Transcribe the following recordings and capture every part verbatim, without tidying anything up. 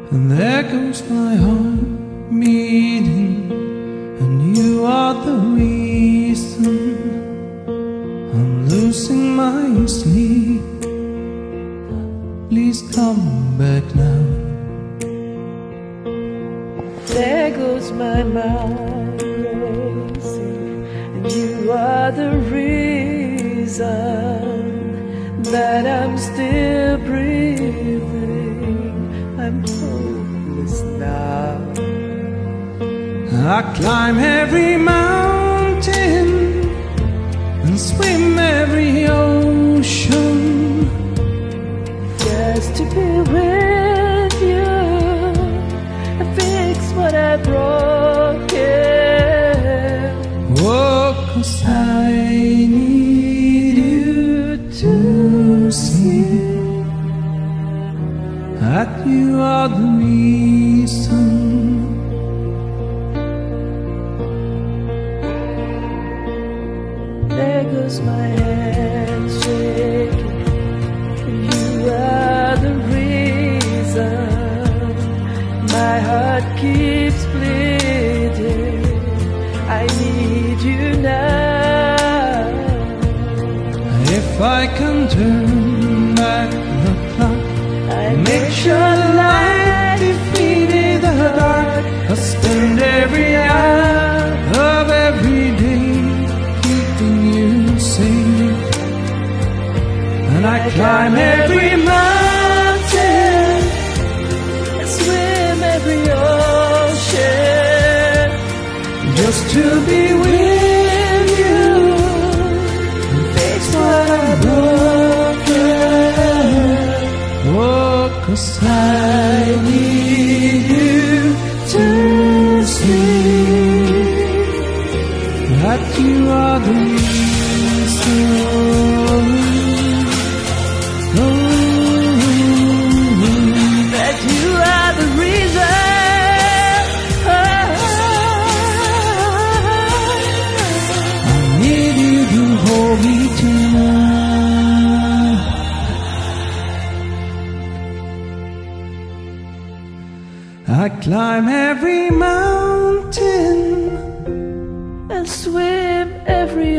And there goes my heart beating, and you are the reason I'm losing my sleep. Please come back now. There goes my mind racing, and you are the reason that I'm still breathing. I'm hopeless now. I climb every mountain and swim every ocean just to be with you and fix what I broke. Oh, 'cause I need you to see that you are the reason. There goes my hand shaking, and you are the reason my heart keeps bleeding. I need you now. If I can turn back the clock, I make sure the light defeated the dark. I'll spend every hour of every day keeping you safe. And I climb every mountain and swim every ocean just to be with you and fix what I'm broken. Oh, 'cause I need you to see that you are the reason. Oh, that you are the reason. I need you to hold me tonight. I climb every mountain And swim every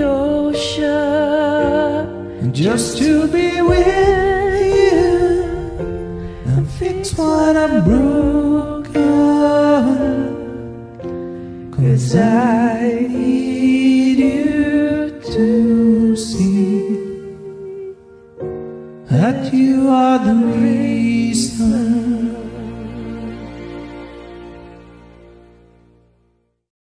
ocean just to be with you and fix what I'm broken. 'Cause I need you to see that you are the reason.